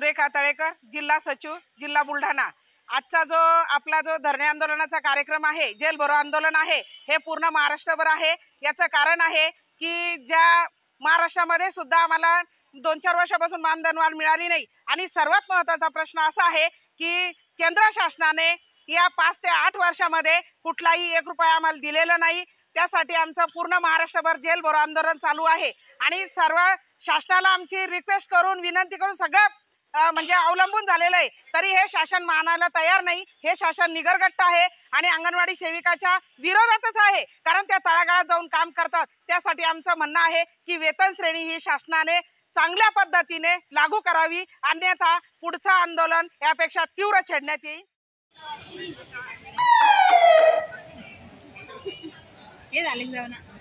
सुरेखा तळेकर, जिल्हा सचिव, जिल्हा बुलढाणा। आजचा जो आपला धरणे आंदोलनाचा कार्यक्रम आहे, जेल भरो आंदोलन आहे, हे पूर्ण महाराष्ट्रभर आहे। याचं कारण आहे की ज्या महाराष्ट्रामध्ये सुद्धा आम्हाला 2-4 वर्षापासून मानधनवाढ मिळाली नाही आणि सर्वात महत्त्वाचा प्रश्न असा आहे की केंद्र शासनाने या 5 ते 8 वर्षामध्ये कुठलाही 1 रुपया आम्हाला दिलेला नाही। त्यासाठी आमचं पूर्ण महाराष्ट्रभर जेल भरो आंदोलन चालू आहे आणि सर्व शासनाला आमची रिक्वेस्ट करून विनंती करून सगळं म्हणजे अवलंबून झालेलं आहे, तरी हे शासन मानायला तयार नाही। हे शासन निगरगट्ट आहे आणि अंगणवाडी सेविकाच्या विरोधातच आहे, कारण त्या तळागाळात जाऊन काम करतात। त्यासाठी आमचं म्हणणं आहे की वेतन श्रेणी ही शासनाने चांगल्या पद्धतीने लागू करावी, अन्यथा पुढचं आंदोलन यापेक्षा तीव्र छेडण्यात येईल। ये झाले जाऊ ना।